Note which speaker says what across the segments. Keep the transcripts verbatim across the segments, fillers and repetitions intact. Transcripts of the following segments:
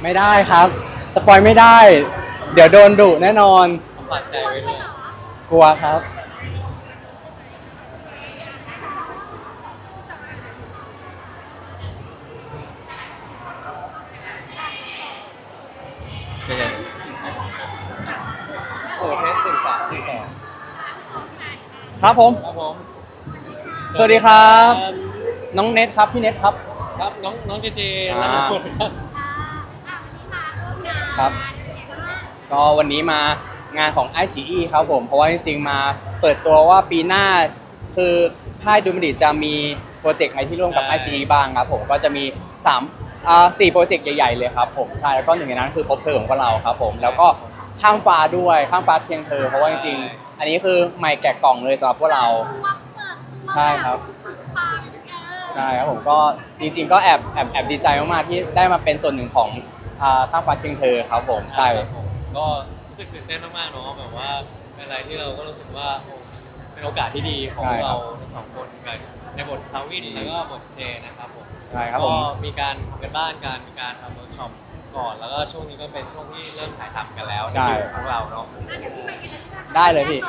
Speaker 1: ไม่ได้ครับสปอยไม่ได้เดี๋ยวโดนดุแน่นอน
Speaker 2: ฝากใจไว้ด้วย
Speaker 1: กลัวครับ
Speaker 2: เป็นไงโอ้เทสสี่สามสี่สอง
Speaker 1: ครับผม
Speaker 2: ครับผม
Speaker 1: สวัสดีครับน้องเน็ตครับพี่เน็ตครับ
Speaker 2: ครับน้องน้องเจเจรัตนพลครับ
Speaker 1: ครับก็วันนี้มางานของไอชีอีครับผมเพราะว่าจริงๆมาเปิดตัวว่าปีหน้าคือค่ายดูมันดิจะมีโปรเจกต์อะไรที่ร่วมกับไอชีอีบ้างครับผมก็จะมีสามอ่าสี่โปรเจกต์ใหญ่ๆเลยครับผมใช่แล้วก็หนึ่งในนั้นคือพบเธอของพวกเราครับผมแล้วก็ข้ามฟ้าด้วยข้ามฟ้าเคียงเธอเพราะว่าจริงๆอันนี้คือใหม่แกะกล่องเลยสำหรับพวกเราใช่ครับใช่ครับผมก็จริงๆก็แอบแอบแอบดีใจมากๆที่ได้มาเป็นส่วนหนึ่งของข้ามฟ้าเคียงเธอครับผมใช่
Speaker 2: ก็รู้สึกตื่นเต้นมากๆเนาะแบบว่าเป็นอะไรที่เราก็รู้สึกว่าเป็นโอกาสที่ดีของเราทั้งสองคนกันในบทคาวินแล้วก็บทเจนะครับผม
Speaker 1: ใช่ครับ
Speaker 2: ก็
Speaker 1: ผม
Speaker 2: มีการทำกันบ้านกันมีการทำเวิร์กช็อปก่อนแล้วก็ช่วงนี้ก็เป็นช่วงที่เริ่มถ่ายทำกันแล้วในคิวของเราเนาะ
Speaker 1: ได้เลยพี่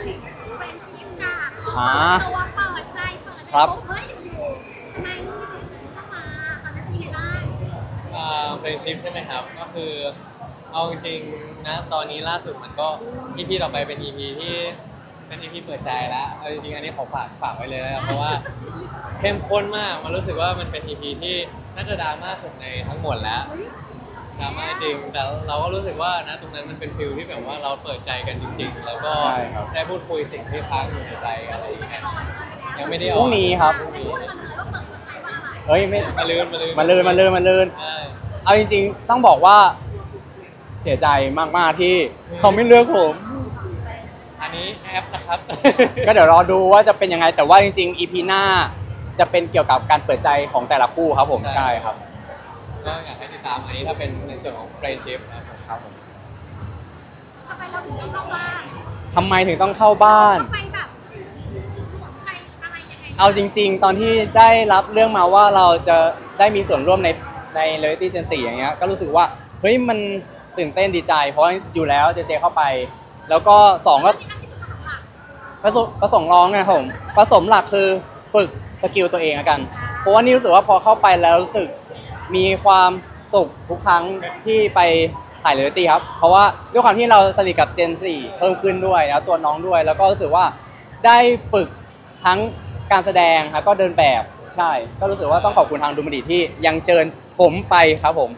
Speaker 3: อ่าตัวเปิดใจเปิดครับเฮ้ยอยู่ทำไมไม่ได้ตื่นเข้ามาตอนนั้นเป็นยังไงบ้าง
Speaker 2: อ่าเฟรนชิพใช่ไหมครับก็คือเอาจริงๆนะตอนนี้ล่าสุดมันก็ อี พี ต่อไปเป็น อี พี ที่เป็น อี พี เปิดใจแล้วเอาจริงๆอันนี้ขอฝากฝากไว้เลยนะเพราะว่าเข้มข้นมากมันรู้สึกว่ามันเป็น อี พี ที่น่าจะดราม่าสุดในทั้งหมดแล้วดราม่าจริงแต่เราก็รู้สึกว่านะตรงนั้นมันเป็นฟิลที่แบบว่าเราเปิดใจกันจริงๆแล้วก็ได้พูดคุยสิ่งที่ค้างอยู่ในใจอะไรอย่างเงี้ยยังไม่ได้ออก
Speaker 1: พรุ่งนี้ครับเฮ้ยไม่
Speaker 2: มาลืนมาลืน
Speaker 1: มาลืนมาลืนมาลืนเอาจริงๆต้องบอกว่าเสียใจมากๆที่เขาไม่เลือกผม
Speaker 2: อันนี้แอปนะครับ
Speaker 1: ก็เดี๋ยวรอดูว่าจะเป็นยังไงแต่ว่าจริงๆ อี พี หน้าจะเป็นเกี่ยวกับการเปิดใจของแต่ละคู่ครับผมใช่ครับ
Speaker 2: ก็อยากให้ติดตามอันนี้ถ้าเป็นในส่วนของ friendship นะครับผม
Speaker 3: ทำไมเราถึงต้องเข้าบ้าน
Speaker 1: ทำไมถึงต้องเข้าบ้าน
Speaker 3: ไปแบบหวังใจอะไรยังไง
Speaker 1: เอาจริงๆตอนที่ได้รับเรื่องมาว่าเราจะได้มีส่วนร่วมในใน Reality Gen สี่อย่างเงี้ยก็รู้สึกว่าเฮ้ยมันตื่นเต้นดีใจเพราะอยู่แล้วเจเจเข้าไปแล้วก็สองก็ผสมผสมร้องไงครับผมผสมหลักคือฝึกสกิลตัวเองกันเพราะว่านี่รู้สึกว่าพอเข้าไปแล้วรู้สึกมีความสุขทุกครั้งที่ไปถ่ายเรียลลิตี้ครับเพราะว่าด้วยความที่เราสนิทกับเจนสี่เพิ่มขึ้นด้วยแล้วตัวน้องด้วยแล้วก็รู้สึกว่าได้ฝึกทั้งการแสดงแล้วก็เดินแบบใช่ก็รู้สึกว่าต้องขอบคุณทางดูมันดีที่ยังเชิญผมไปครับผม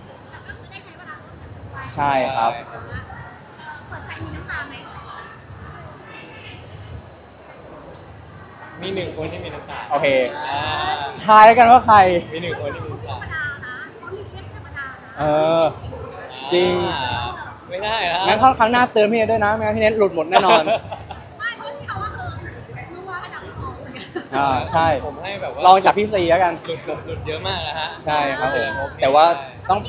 Speaker 1: ใช่ครับ
Speaker 3: เปิดใจมีน้ำตาไหม
Speaker 2: มีหนึ่งคนที่มีน้ำตา
Speaker 1: โอเคทายกันว่าใคร
Speaker 2: มีหนึ่งคนที่มีน้ำตา
Speaker 1: เออจริง
Speaker 2: ไม่ได้ครับ
Speaker 1: งั้นครั้งหน้าเตือนพี่เนทด้วยนะไม่งั้นพี่เนทหลุดหมดแน่นอน
Speaker 3: ไม่เพราะที่เขาว่าเออรู้ว่าอันดับสอง
Speaker 1: อ่าใช่
Speaker 2: ผมให้แบบว่า
Speaker 1: ลองจากพี่ซีแล้วกัน
Speaker 2: หลุดหลุดเยอะมากนะฮะ
Speaker 1: ใช่ครับผมแต่ว่าต้อง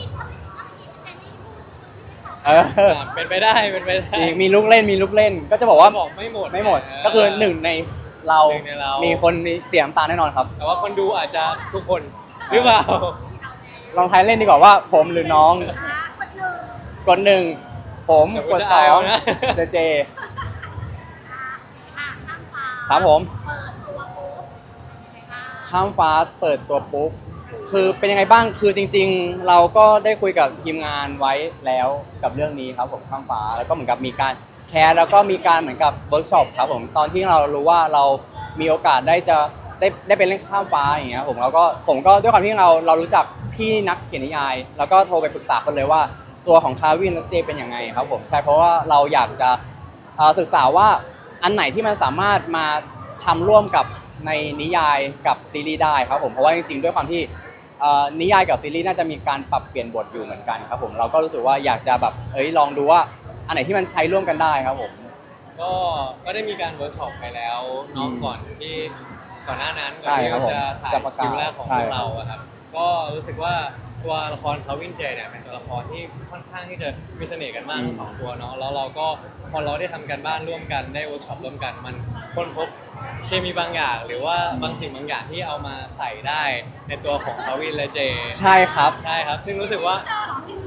Speaker 1: เออ
Speaker 2: เป็นไปได้เป็นไปได้
Speaker 1: มีลูกเล่นมีลูกเล่นก็จะบอกว่า
Speaker 2: บอกไม่หมด
Speaker 1: ไม่หมดก็คือหนึ่งในเรามีคนมีเสียงตาแน่นอนครับ
Speaker 2: แต่ว่าคนดูอาจจะทุกคนหรือเปล่า
Speaker 1: ลองทายเล่นดีกว่าว่าผมหรือน้องกดหนึ่งผมกดสองเจเจครับผมข้ามฟ้าเปิดตัวปุ๊บคือเป็นยังไงบ้างคือจริงๆเราก็ได้คุยกับทีมงานไว้แล้วกับเรื่องนี้ครับผมข้ามฟ้าแล้วก็เหมือนกับมีการแคร์แล้วก็มีการเหมือนกับเวิร์กช็อปครับผมตอนที่เรารู้ว่าเรามีโอกาสได้จะได้ได้เป็นเล่นข้ามฟ้าอย่างเงี้ยผมแล้วก็ผมก็ด้วยความที่เราเรารู้จักพี่นักเขียนนิยายแล้วก็โทรไปปรึกษากันเลยว่าตัวของคาวินและเจเป็นยังไงครับผมใช่เพราะว่าเราอยากจะศึกษาว่าอันไหนที่มันสามารถมาทำร่วมกับในนิยายกับซีรีส์ได้ครับผมเพราะว่าจริงๆด้วยความที่นิยายกับซีรีส์น่าจะมีการปรับเปลี่ยนบทอยู่เหมือนกันครับผมเราก็รู้สึกว่าอยากจะแบบเอ้ยลองดูว่าอันไหนที่มันใช้ร่วมกันได้ครับผม
Speaker 2: ก็ก็ได้มีการเวิร์กช็อปไปแล้วน้องก่อนที่ก่อนหน้านั้นก่อนที่จะถ่ายคิวแรกของพวกเราครับก็รู้สึกว่าตัวละครคาวินเจเนี่ยเป็นตัวละครที่ค่อนข้างที่จะมีเสน่ห์กันมากทั้งสองตัวเนาะแล้วเราก็พอเราได้ทำกันบ้านร่วมกันได้เวิร์กช็อปร่วมกันมันค้นพบเคมีบางอย่างหรือว่าบางสิ่งบางอย่างที่เอามาใส่ได้ในตัวของคาวินและเจ
Speaker 1: ใช่ครับ
Speaker 2: ใช่ครับซึ่งรู้สึกว่า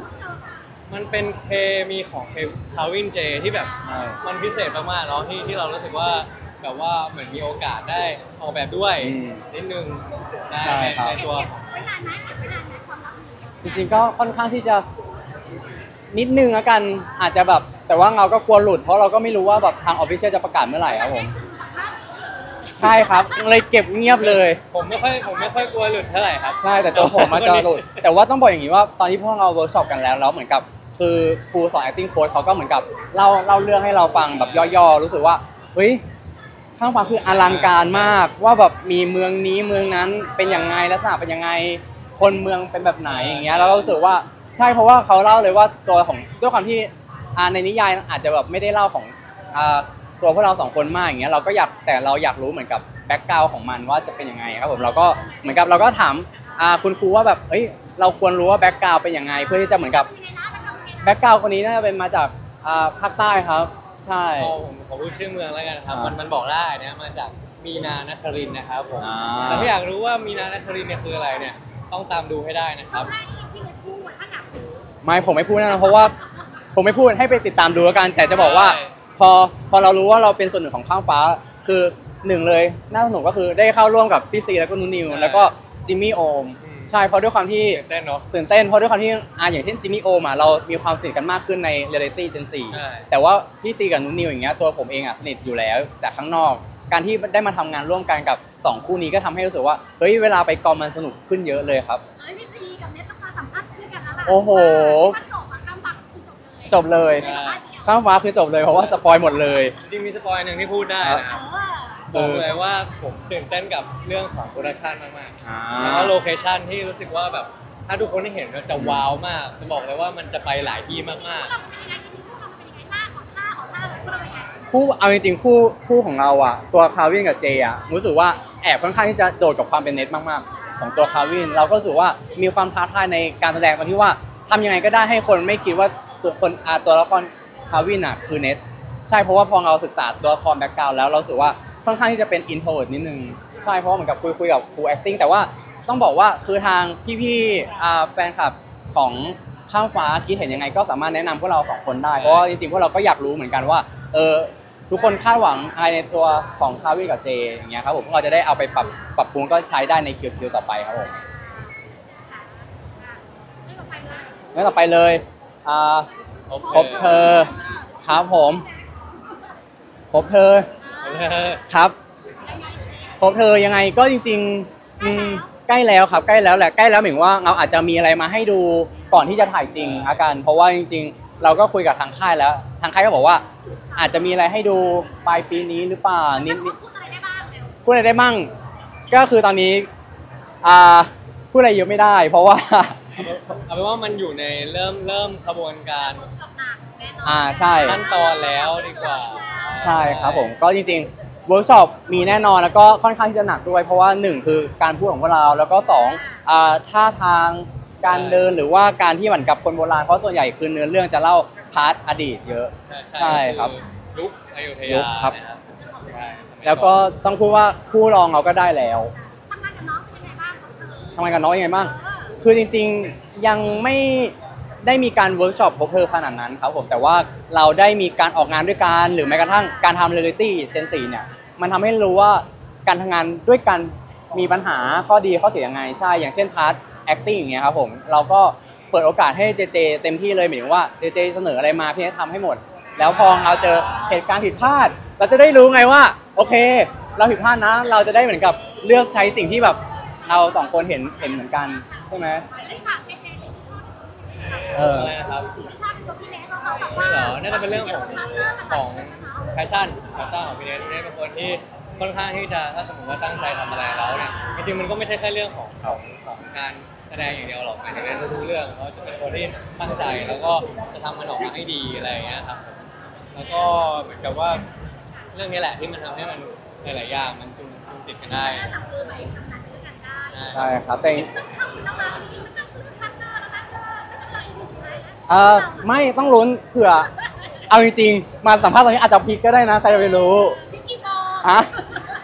Speaker 2: มันเป็นเคมีของเคคาวินเจที่แบบ
Speaker 1: ใช่
Speaker 2: มันพิเศษมากๆเนาะที่ที่เรารู้สึกว่าแบบว่าเหมือนมีโอกาสได้ออกแบบด้วย
Speaker 1: อืม
Speaker 2: นิดนึงใน
Speaker 1: ใช่
Speaker 2: ใน
Speaker 1: ครับ
Speaker 2: ในตัว
Speaker 3: เก็บไว้นานไหมเก็บไว้นานไหมความลับนี้
Speaker 1: จริงๆก็ค่อนข้างที่จะนิดนึงละกันอาจจะแบบแต่ว่าเราก็กลัวหลุดเพราะเราก็ไม่รู้ว่าแบบทางออฟฟิเชียลจะประกาศเมื่อไหร่ครับผม
Speaker 3: สัมภาษณ์สื่อเลย
Speaker 1: ใช่ครับเลยเก็บเงียบเลย
Speaker 2: ผมไม่ค่อยผมไม่ค่อยกลัวหลุดเท่าไหร่ครับ
Speaker 1: ใช่แต่ตัวผมมาจะหลุดแต่ว่าต้องบอกอย่างนี้ว่าตอนที่พวกเราเวิร์กช็อปกันแล้วแล้วเหมือนกับคือครูสอน acting coach เขาก็เหมือนกับเล่าเล่าเรื่องให้เราฟังแบบย่อๆรู้สึกว่าเฮ้ยข้างฟ้าคืออลังการมากว่าแบบมีเมืองนี้เมืองนั้นเป็นยังไงลักษณะเป็นยังไงคนเมืองเป็นแบบไหนอย่างเงี้ยแล้วเรารู้สึกว่าใช่เพราะว่าเขาเล่าเลยว่าตัวของด้วยความที่อ่าในนิยายอาจจะแบบไม่ได้เล่าของอ่าตัวพวกเราสองคนมากอย่างเงี้ยเราก็อยากแต่เราอยากรู้เหมือนกับแบ็กกราวของมันว่าจะเป็นยังไงครับผมเราก็เหมือนกับเราก็ถามอ่าคุณครูว่าแบบเอ้ยเราควรรู้ว่าแบ็กกราวเป็นยังไงเพื่อที่จะเหมือนกับ
Speaker 3: ยังไงนะมันทำยังไงนะ
Speaker 1: แบ็กกราวคนนี้น่าจะเป็นมาจากอ่าภาคใต้ครับใช่
Speaker 2: เอาผมขอพูดชื่อเมืองแล้วกันครับ
Speaker 1: อ่ามั
Speaker 2: มันมันบอกได้นะมาจากมีนานครินทร์นะครับผม
Speaker 1: อ่า
Speaker 2: แต่ถ้าอยากรู้ว่ามีนานครินทร์เนี่ยคืออะไรเนี่ยต้องตามดูให้ได้นะค
Speaker 3: ต้
Speaker 2: รั
Speaker 3: อบ งให้พี่เลยพูดถ้าอยากรู้
Speaker 1: ไม่ผมไม่พูดนะเพราะว่าผมไม่พูดให้ไปติดตามดูแล้วกัน แต่จะบอกว่า
Speaker 2: ใช่
Speaker 1: พอพอเรารู้ว่าเราเป็นส่วนหนึ่งของข้างฟ้าคือหนึ่งเลยน่าสนุกก็คือได้เข้าร่วมกับพี่ซีแล้วก็นูนิวแล้วก็จิมมี่โอมใช่เพราะด้วยความที่
Speaker 2: ตื่นเต้นเนาะ
Speaker 1: ตื่นเต้นเพราะด้วยความที่อ่าอย่างเช่นจิมมี่โอมอ่ะเรามีความสนิทกันมากขึ้นในเรียลลิตี้เจนสี่
Speaker 2: ใช่
Speaker 1: แต่ว่าพี่ซีกับนูนิวอย่างเงี้ยตัวผมเองอ่ะสนิทอยู่แล้วจากข้างนอก การที่ได้มาทำงานร่วมกันกับสองคู่นี้ก็ทำให้รู้สึกว่าเฮ้ยเวลาไปกองมันสนุกขึ้นเยอะเลยครับ
Speaker 3: เอ้ยพี่ซีกับเน็ตต้องมาสัมภาษณ์ด้วยกันแล้วล่ะ
Speaker 1: โอ้โห
Speaker 3: ถ้าจบอะคำฝากคือจบเลย
Speaker 1: จบเลย
Speaker 3: ไม่สัมภาษณ์เดียว
Speaker 1: ข้ามฟ้าคือจบเลยเพราะว่าสปอยหมดเลย
Speaker 2: จริงๆมีสปอยหนึ่งที่พูดได้นะครับ
Speaker 3: เออ
Speaker 2: บอกเลยว่าผมตื่นเต้นกับเรื่องของโปรดักชันมาก
Speaker 1: อ่า
Speaker 2: ๆแล้วก็โลเคชันที่รู้สึกว่าแบบถ้าทุกคนได้เห็นจะว้าวมาก จะบอกเลยว่ามันจะไปหลายที่มาก
Speaker 3: พวกเราเป็นยังไงทีนี้พวกเราเป็นยังไงหน้าขอท่าขอท่าเลยพวกเราเป็นยังไง
Speaker 1: คู่เอาจริงๆคู่คู่ของเราอ่ะตัวคาวินกับเจอ่ะรู้สึกว่าแอบค่อนข้างที่จะโดดกับความเป็นเน็ตมากๆ ของตัวคาวินเราก็รู้สึกว่ามีความท้าทายในการแสดงตรงที่ว่าทำยังไงก็ได้ให้คนไม่คิดว่าตัวคนอ่าตัวละครคาวินอ่ะคือเน็ตใช่เพราะว่าพอเราศึกษาตัวละครแบ็กกราวด์แล้วเรารู้สึกว่าค่อนข้างที่จะเป็นอินโทรเวิร์ตนิดนึงใช่เพราะว่าเหมือนกับคุยคุยกับครู acting แต่ว่าต้องบอกว่าคือทางพี่ๆอ่าแฟนคลับของข้ามฟ้าคิดเห็นยังไงก็สามารถแนะนำพวกเราสองคนได้เพราะว่าจริงๆพวกเราก็อยากรู้เหมือนกันว่าเออทุกคนคาดหวังอะไรในตัวของคาวินกับเจอย่างเงี้ยครับผมพวกเราจะได้เอาไปปรับปรับปรุงก็ใช้ได้ในคิวคิวต่อไปครับผม
Speaker 3: ไม่ต่อไปเลย
Speaker 1: เรื่องต่อไปเลยอ่า
Speaker 2: ๆ
Speaker 1: พบเธอครับผมพบเธอ
Speaker 2: โอเค
Speaker 1: ครับ
Speaker 3: ยังไงสิ
Speaker 1: พบเธอยังไงก็จริงๆอืมใกล้แล้วครับใกล้แล้วแหละใกล้แล้วหมายถึงว่าเราอาจจะมีอะไรมาให้ดูก่อนที่จะถ่ายจริงอากันเพราะว่าจริงๆ เราก็คุยกับทางค่ายแล้ว ทางค่ายก็บอกว่า อาจจะมีอะไรให้ดูปลายปีนี้หรือเปล่านิด
Speaker 3: พูดอะไรได้บ้างเร็ว
Speaker 1: ๆพูดอะไรได้มั่งก็คือตอนนี้อ่าพูดอะไรเยอะไม่ได้ เพราะว่า
Speaker 2: เอาเป็นว่ามันอยู่ในเริ่มเริ่มขบวนการ
Speaker 3: ชอบหนักแน่นอน
Speaker 1: อ่าใช่
Speaker 2: ขั้นตอนแล้วดีกว่า
Speaker 1: ใช่ครับผมก็จริงๆเวิร์กช็อปมีแน่นอนแล้วก็ค่อนข้างที่จะหนักด้วยเพราะว่าหนึ่งคือการพูดของพวกเราแล้วก็สองอ่าท่าทางการเดินหรือว่าการที่เหมือนกับคนโบราณเพราะส่วนใหญ่คือเนื้อเรื่องจะเล่าพาร์ทอดีตเยอะ ใช่ครับ
Speaker 2: อยุคอยุธ
Speaker 1: ยุ
Speaker 2: ยา
Speaker 1: คครับ
Speaker 2: นะครับใช่สมัย
Speaker 1: แล้วก็ต้องพูดว่าคู่รองเราก็ได้แล้ว
Speaker 3: ทำงานกับน้องเป็นยังไงบ้างของเธอ
Speaker 1: ทำงานกับน้องยังไงบ้าง
Speaker 3: เออ
Speaker 1: คือจริงๆยังไม่ได้มีการเวิร์กช็อปพบเธอขนาดนั้นครับผมแต่ว่าเราได้มีการออกงานด้วยกันหรือแม้กระทั่งการทำเรียลลิตี้เจนสี่เนี่ยมันทำให้รู้ว่าการทำงานด้วยกันมีปัญหาข้อดีข้อเสียยังไงใช่อย่างเช่นพาร์ท acting อย่างเงี้ยครับผมเราก็เปิดโอกาสให้เจเจเต็มที่เลยหมายถึงว่าเจเจเสนออะไรมาพี่ให้ทำให้หมด แล้วพอเราเจอเหตุการณ์ผิดพลาด เราจะได้รู้ไงว่าโอเค เราผิดพลาดนะ เราจะได้เหมือนกับเลือกใช้สิ่งที่แบบเราสองคนเห็นเห็นเหมือนกันใช่ไหม
Speaker 3: ไอ้ฝากเจ๊ๆสิ่งที่ชอบ
Speaker 1: เออ
Speaker 2: อะไรนะครับ
Speaker 3: สิ่งที่ชอบเป็นตัวพี่เล็กเราแบบ
Speaker 2: นี่
Speaker 3: ว่า
Speaker 2: เหรอน่าจะเป็นเรื่องของของแฟชั่นแฟชั่นของพี่เนทพี่เนทเป็นคนที่ค่อนข้างที่จะถ้าสมมติว่าตั้งใจทำอะไรแล้วเนี่ยจริงๆมันก็ไม่ใช่แค่เรื่องของของของการแสดงอย่างเดียวหรอกหมายถึงในทุกๆเรื่องเขาจะเป็นคนที่ตั้งใจแล้วก็จะทำมันออกมาให้ดีอะไรอย่างเงี้ยครับแล้วก็เหมือนกับว่าเรื่องนี้แหละที่มันทำให้มันหลายๆอย่างมันจูงจูงติดกันได้
Speaker 3: จับมือไปทำงานด้วยกันได้
Speaker 1: ใช่ครับแต่
Speaker 3: มันต้องเข้าแล้วนะจริงๆมันต้องคือพันเนอร์แล้วนะเธอแล้วก็อีพีสุดท้ายแล้ว
Speaker 1: เออไม่ต้องลุ้นเผื่อเอาจริงๆมาสัมภาษณ์ตอนนี้อาจจะพลิกก็ได้นะใครจะไปรู้
Speaker 3: พี่กี่โมง
Speaker 1: ฮะ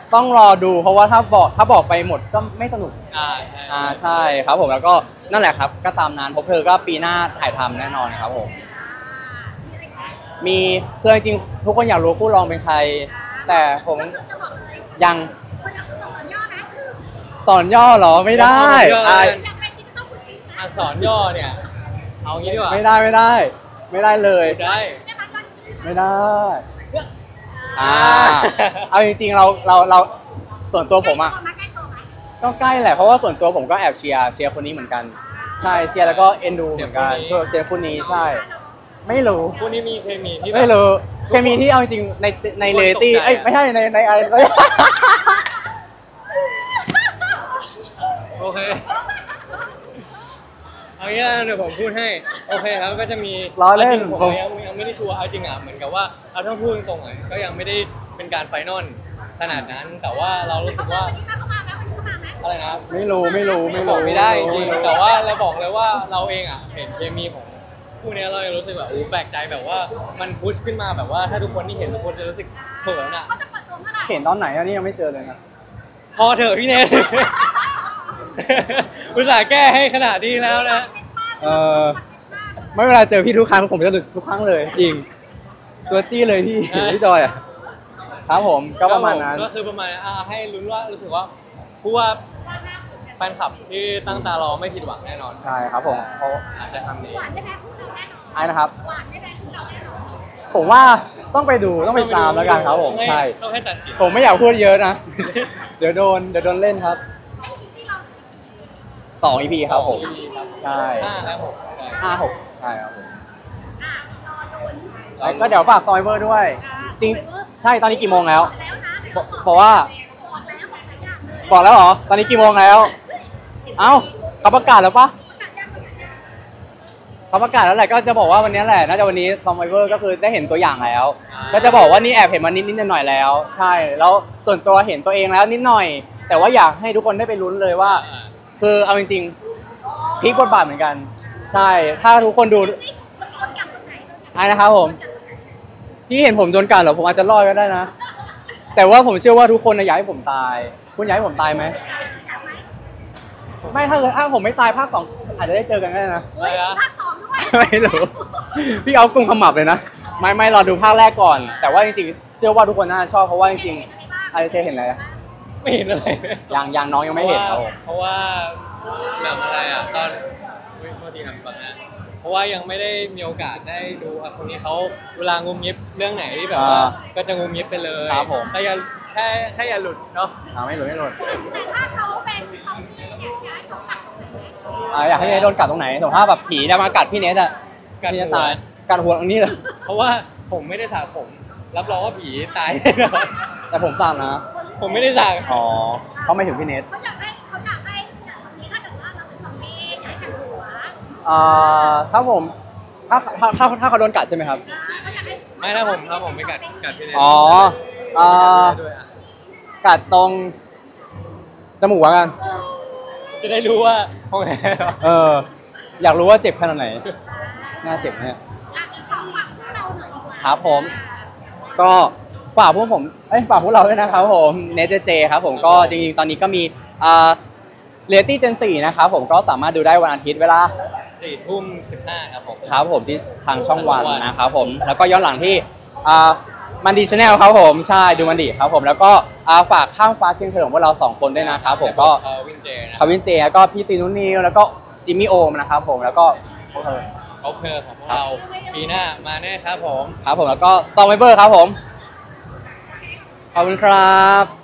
Speaker 1: ต้องรอดูเพราะว่าถ้าบอกถ้าบอกไปหมดก็ไม่สนุก
Speaker 2: อ่าใช่
Speaker 1: อ่าใช่ครับผมแล้วก็นั่นแหละครับก็ตามนั้นพบเธอก็ปีหน้าถ่ายทำแน่นอนครับผม
Speaker 3: ใช่ไหมคะ
Speaker 1: มีเพื่อจริงๆทุกคนอยากรู้คู่รองเป็นใคร แต่ผม
Speaker 3: ก็คือจะบอกเลย
Speaker 1: ยัง
Speaker 3: คนอยากรู้ตัวสอนย่อนะ
Speaker 1: สอนย่อเหรอไม่ได้อ่า
Speaker 3: อยากเป็นดิจิตอลฟุตปรินท์นะ
Speaker 2: อักษรย่อเนี่ย เอางี้ดีกว่า
Speaker 1: ไม่ได้ไม่ได้ ไม่ได้เลย
Speaker 2: พูดได้
Speaker 3: ได้ไหมก็
Speaker 1: ไม่ได้
Speaker 2: อ่า
Speaker 1: อ่าเอาจริงๆเราเราเราส่วนตัวผมอะ
Speaker 3: ใกล้ตัวไหม
Speaker 1: ก็ใกล้แหละเพราะว่าส่วนตัวผมก็แอบเชียร์เชียร์คนนี้เหมือนกัน ใช่เชียร์แล้วก็เอ็นดูเหมือนกันเชียร์คนนี้ใช่ ไม่รู้
Speaker 2: คู่นี้มีเคมีที่แบบ
Speaker 1: ไม่รู้เคมีที่เอาจริงๆในใน
Speaker 2: คน
Speaker 1: เร
Speaker 2: ตก
Speaker 1: ตี้
Speaker 2: ใจ
Speaker 1: เอ้ย
Speaker 2: อะ
Speaker 1: ไม่ใช่ในในอะไร
Speaker 2: โอเค เอางี้นะเดี๋ยวผมพูดให้ โอเคครับก็จะมี
Speaker 1: ล้อเล่น
Speaker 2: าจริง
Speaker 1: ผ
Speaker 2: ผม มยังยังไม่ได้ชัวร์เอาจริงอ่ะเหมือนกับว่าเอาถ้าพูดตรงๆอ่ะก็ยังไม่ได้เป็นการไฟนอลขนาดนั้น แต่ว่าเรารู้สึกว่า
Speaker 3: วันนี้เข้ามาไหมวันนี้เข้ามาไหม
Speaker 2: อะไรนะครับ
Speaker 1: ไม่รู้ไม่รู้ไม่
Speaker 2: บ
Speaker 1: รู้
Speaker 2: อกไม่ได้จริงๆแต่ว่าเราบอกเลยว่าเราเองอ่ะเห็นเคมีของคู่เนี้ยเรายังรู้สึกแบบอู้แปลกใจแบบว่ามันพุชขึ้นมาแบบว่าถ้าทุกคนที่เห็นทุกคนจะรู้สึกเขินอ่ะ
Speaker 3: เขาจะเปิดตัวเมื่อไหร่
Speaker 1: เห็นตอนไหนอันนี้ยังไม่เจอเลยนะ
Speaker 2: พอเถอะพี่เนท อุตส่าห์แก้ให้ขนาดนี้แล้วนะ
Speaker 1: เออ ไม่เวลาเจอพี่ทุกครั้งผมจะหลุดทุกครั้งเลยจริง ตัวจี้เลยพี่
Speaker 2: ใช่
Speaker 1: พี่จอยอ่ะครับผมก็ประมาณนั้น
Speaker 2: ก็คือประมาณอ่าให้ลุ้นว่ารู้สึกว่าผู้ว่าแฟนคลับที่ตั้งตารอไม่ผิดหวังแน่นอน
Speaker 1: ใช่ครับผมเพราะ
Speaker 2: อาใช้คำนี้
Speaker 3: หวานไม่แพ้คู่เราแน่นอน
Speaker 1: ไอ้นะครับ
Speaker 3: หวานไม่แพ้คู่เราแน่นอน
Speaker 1: ผมว่าต้องไปดูต้องไปตามแล้วกันครับผม
Speaker 2: ต้อง
Speaker 1: ใช่
Speaker 2: ต้องให้ตัดสิน
Speaker 1: ผมไม่อยากพูดเยอะนะ เดี๋ยวโดนเดี๋ยวโดนเล่นครับ
Speaker 3: ไอ้ที่เรา
Speaker 1: สอง อี พีครับผม
Speaker 2: ดีครับ
Speaker 1: ใช่
Speaker 2: ห้าครับผมใช่
Speaker 1: ห้าหกใช่ครับผม
Speaker 3: อ่ะรอลุ้น
Speaker 1: แล้วก็เดี๋ยวฝากซอยเวอร์ด้วย
Speaker 3: อ่า
Speaker 1: จริงใช่ตอนนี้กี่โมงแล้ว
Speaker 3: แล้วนะ
Speaker 1: บอกบอกว่า
Speaker 3: บอกแล้วบอกหลายอย่างเลย
Speaker 1: บอกแล้วเหรอ ตอนนี้กี่โมงแล้ว เอ้าเขาประกาศแล้วปะ
Speaker 3: ประกาศยังประกาศยัง
Speaker 1: เขาประกาศแล้วแหละก็จะบอกว่าวันนี้แหละน่าจะวันนี้ซอมไวเวอร์ก็คือได้เห็นตัวอย่างแล้ว ก็จะบอกว่านี่แอบเห็นมานิดนิดหน่อยๆแล้ว ใช่ แล้วส่วนตัวเห็นตัวเองแล้วนิดหน่อย แต่ว่าอยากให้ทุกคนได้ไปลุ้นเลยว่า
Speaker 2: อ่า
Speaker 1: คือเอาจริงๆพลิกบทบาทเหมือนกัน ใช่ ถ้าทุกคนดู
Speaker 3: นี่มันโดนจับตรงไหนโดนจับ
Speaker 1: ไอ้นะครับผม
Speaker 3: โดนจับตรงไหน
Speaker 1: พี่เห็นผมโดนกัดเหรอผมอาจจะรอดก็ได้นะ แต่ว่าผมเชื่อว่าทุกคนน่ะอยากให้ผมตาย คุณอยากให้ผมตายไหม
Speaker 3: จับไหม
Speaker 1: ไม่ถ้าเกิดถ้าผมไม่ตายภาคสองอาจจะได้เจอกันก็ได้นะ
Speaker 3: เฮ้ยมีภาคสองด้วย
Speaker 1: ไม่รู้ พี่เอากลุ่มขมับเลยนะ ไม่ไม่รอดูภาคแรกก่อน แต่ว่าจริงๆ เชื่อว่าทุกคนน่าจะชอบเพราะว่าจริงๆอะไรเธอเห็นอะไร
Speaker 2: ไม่เห็นอะไร
Speaker 1: ยังยังน้องยังไม่เห็นครับผม
Speaker 2: เพราะว่าหนังอะไรอ่ะตอนอุ๊ยโทษทีครับก่อนนะเพราะว่ายังไม่ได้มีโอกาสได้ดูอ่ะคนนี้เขาเวลางุมยิบเรื่องไหนที่แบบว่า ก็จะงุมยิบไปเลย
Speaker 1: ครับผม
Speaker 2: แต่อย่าแค่แค่อย่าหลุดเนาะ
Speaker 1: อ่าไม่หลุดไม่หลุด
Speaker 3: แต่ถ้าเขาเป็นซอมบี้เนี่ยอยากให้เขากัดตรงไหนไหม
Speaker 1: อ่าอยากให้เนทโดนกัดตรงไหนสมมติถ้าแบบผีจะมากัดพี่เนทอะ
Speaker 2: กัด
Speaker 1: พี่
Speaker 2: หั
Speaker 1: จะ
Speaker 2: ว
Speaker 1: ตายกัดหัวตรงนี้เลย
Speaker 2: เพราะว่าผมไม่ได้สระผม รับรองว่าผีตายแน่นอน
Speaker 1: แต่ผมสั่งนะ
Speaker 2: ผมไม่ได้สระ
Speaker 1: อ๋อเขาไม่ถึงพี่เนท
Speaker 3: เขาอยากให้เขาอยากให้กัดตรงนี้ถ้าเกิดว่าเราเป็นซอมบี้อยากให้กัดหัว
Speaker 1: อ่าถ้าผมถ้าถ้าถ้าถ้าเขาโดนกัดใช่ไหมครับ
Speaker 3: อ่าเขาอยากให้
Speaker 2: ไม่ถ้าผมถ้าผมไม่กัดกัดพี่เนท
Speaker 1: อ๋ออ่า
Speaker 2: ด้วยอ่ะ
Speaker 1: กัดตรงจมูกแล้วกัน
Speaker 3: เออ
Speaker 2: จะได้รู้ว่าห้องไหนเหรอ
Speaker 1: เออ อยากรู้ว่าเจ็บขนาดไหน น่าเจ็บเนี่ย
Speaker 3: อ่ะขอฝากพวกเราหน่อยดีกว่า
Speaker 1: ครับผม ก็ฝากพวกผม เอ้ยฝากพวกเราด้วยนะครับผมเนเจเจครับผมก็จริงๆ ตอนนี้ก็มีอ่าเรียตี้เจนสี่นะครับผมก็สามารถดูได้วันอาทิตย์เวลา
Speaker 2: สี่ทุ่มสิบห้าครับผม
Speaker 1: ครับผมที่ทางช่องวัน
Speaker 2: ช่องวัน
Speaker 1: นะครับผมแล้วก็ย้อนหลังที่อ่ามันดีชาแนลครับผมใช่ดูมันดีครับผมแล้วก็อ่าฝากข้ามฟ้าเคียงเธอของพวกเราสองคนด้วยนะครับผมก็
Speaker 2: เอ่อวินเจนะ
Speaker 1: คาวินเจแล้วก็พี่ซีนุนิวแล้วก็จิมมี่โอมนะครับผมแล้วก็พวกเธอ
Speaker 2: เขาเพอของพวกเราปีหน้ามาแน่ครับผม
Speaker 1: ครับผมแล้วก็ซองไวเบอร์ครับผมขอบคุณครับ